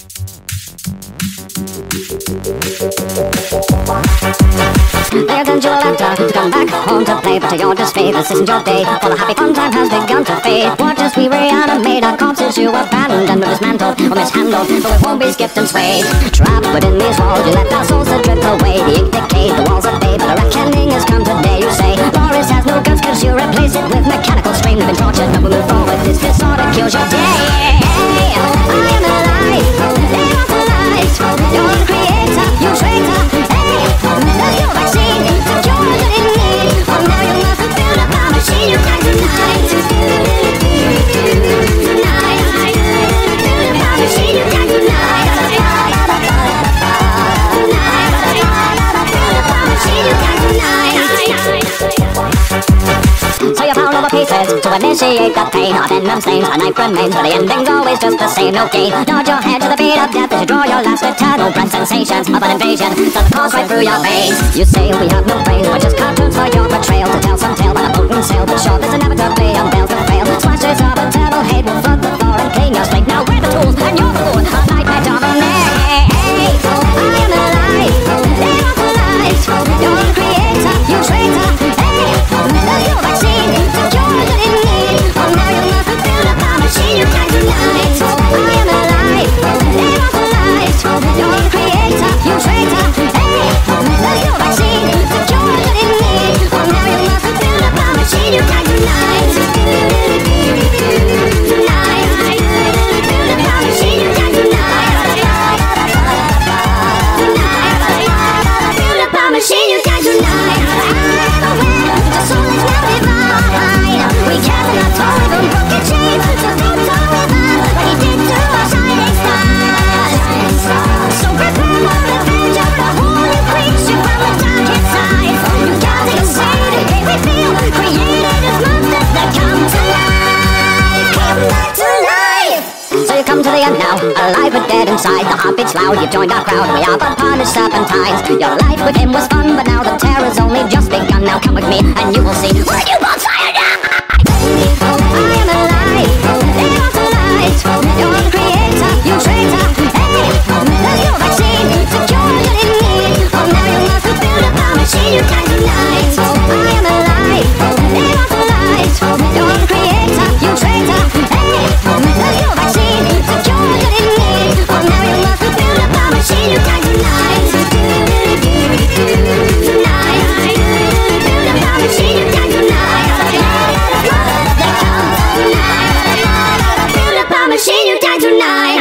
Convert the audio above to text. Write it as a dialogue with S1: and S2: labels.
S1: There comes your laughter to come back home to play, but to your dismay, this isn't your day, for the happy fun time has begun to fade. Watch as we reanimate our corpses you abandoned or dismantled or mishandled, but we won't be skipped and swayed. Trapped within these walls, you let our souls drift away. The ink decayed, the walls are fade, but a reckoning has come today. You say, Boris has no guts cause you replace it with mechanical strain. We've been tortured, but we move forward, this disorder kills your day. I am alive, live off the light. You're the creator, you traitor. There's no vaccine to cure what you need. Oh, now you must have built up our machine. You die tonight. Tonight. Build up our machine. You die tonight. Build up our machine. You die tonight. So you pound over pieces to initiate the pain. Our venom stains, our knife remains, but the ending's always just the same. No gain. Nod your head to the beat of death as you draw your last eternal breath. Sensations of an invasion send the course right through your veins. You say we have no brains, we're just cartoons for your betrayal. To tell some tale by a potent sail, but sure this inevitably unveils the fail. Splashes of a terrible hate will flood the floor and clean your slate. Now we're the tools and you're the fool. A nightmare dominate. I am alive, live off the light. You're the creator, you traitor. There's no vaccine to cure what you need. Oh, now you must have built up our machine. You die tonight. I am alive, live off the light. You're the creator, you traitor. There's no vaccine to cure what you need. Oh, now you must have built up our machine. You die tonight. Tonight. Build up our machine. You die tonight. Tonight. Build up our machine. You die tonight. The soul is now divine. We cannot toll even broken chains. So don't toll with us what he did to our shining stars. So prepare for revenge of the whole new creature from the darkest side. You got to insane, hey we feel created as monsters that come to life. Come back to life. So you come to the end now, alive but dead inside. The heartbeat's loud, you've joined our crowd. We are but punished serpentines. Your life with him was fun, but now the terror's only just begun. Now come with me and you will see when you both die. I am alive, live off the light. You're the creator, you traitor. There's no vaccine to cure what you need. Oh, now you must have built up our machine. You die tonight. I am alive, live off the light. You're the creator, you traitor. There's no vaccine to cure what you need. Oh, now you must have built up our machine. You die tonight. Tonight. Build up our machine. You die tonight. Build up our machine. You die tonight.